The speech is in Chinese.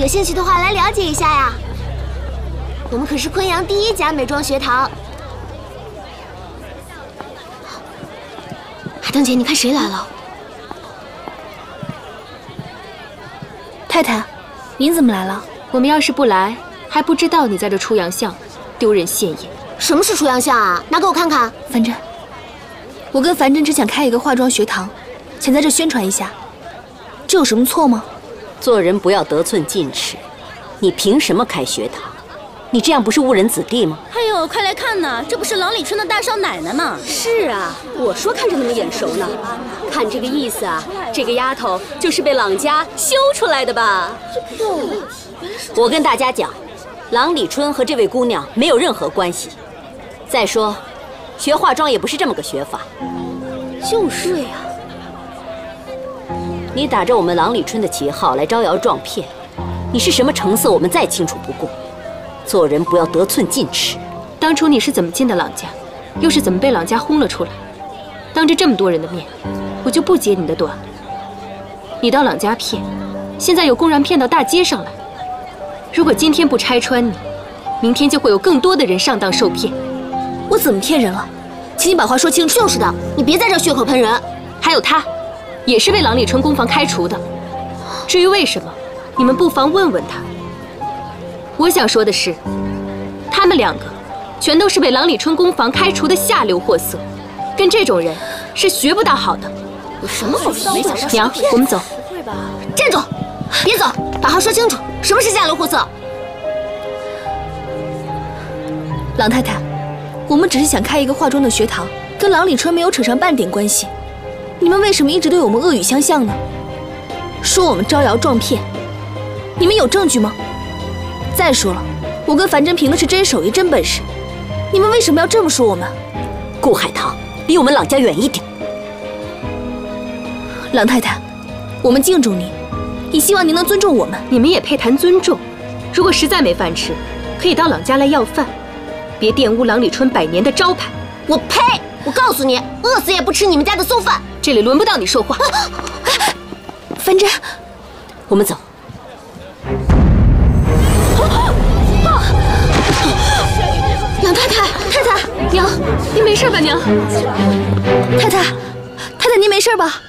有兴趣的话来了解一下呀。我们可是昆阳第1家美妆学堂。海棠姐，你看谁来了？ 太太，您怎么来了？ 我们要是不来，还不知道你在这出洋相，丢人现眼。 什么是出洋相啊？拿给我看看。 樊真，我跟樊真只想开一个化妆学堂，想在这宣传一下，这有什么错吗？ 做人不要得寸进尺，你凭什么开学堂？你这样不是误人子弟吗？ 哎呦，快来看呐，这不是郎里春的大少奶奶吗？ 是啊，我说看着那么眼熟呢。看这个意思啊，这个丫头就是被郎家修出来的吧？ 我跟大家讲，郎里春和这位姑娘没有任何关系。再说，学化妆也不是这么个学法。 就是呀。 你打着我们郎里春的旗号来招摇撞骗，你是什么成色，我们再清楚不过。做人不要得寸进尺。 当初你是怎么进的郎家，又是怎么被郎家轰了出来？当着这么多人的面，我就不揭你的短。你到郎家骗，现在又公然骗到大街上来。如果今天不拆穿你，明天就会有更多的人上当受骗。 我怎么骗人了？请你把话说清楚。 就是的，你别在这血口喷人。 还有他，也是被郎里春工房开除的。至于为什么，你们不妨问问他。我想说的是，他们2个全都是被郎里春工房开除的下流货色，跟这种人是学不到好的。 有什么好说的？ 娘，我们走。 不会吧？ 站住！别走，把话说清楚，什么是下流货色？ 郎太太，我们只是想开一个化妆的学堂，跟郎里春没有扯上半点关系。你们为什么一直对我们恶语相向呢？说我们招摇撞骗，你们有证据吗？再说了，我跟樊真凭的是真手艺、真本事，你们为什么要这么说我们？ 顾海棠，离我们郎家远一点。 郎太太，我们敬重您，也希望您能尊重我们。 你们也配谈尊重？如果实在没饭吃，可以到郎家来要饭，别玷污郎里春100年的招牌。 我呸！我告诉你，饿死也不吃你们家的馊饭。 这里轮不到你说话。 樊真， 我们走。 娘太太，太太， 娘，您没事吧？娘， 太太，您没事吧？